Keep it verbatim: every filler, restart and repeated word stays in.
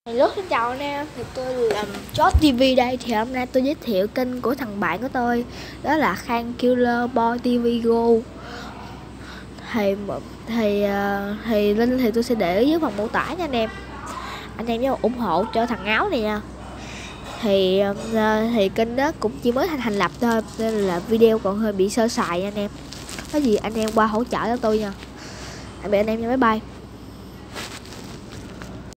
Hello, xin chào anh em, thì tôi là Chốt ti vi đây. Thì hôm nay tôi giới thiệu kênh của thằng bạn của tôi, đó là Khang Killer Boy ti vi Go. Thì thì ờ, thì link thì tôi sẽ để dưới phần mô tả nha anh em. Anh em nhớ ủng hộ cho thằng áo này nha. Thì ờ, thì kênh đó cũng chỉ mới thành thành lập thôi, nên là video còn hơi bị sơ sài nha anh em. Có gì anh em qua hỗ trợ cho tôi nha. Tạm biệt anh em nha, bye bye.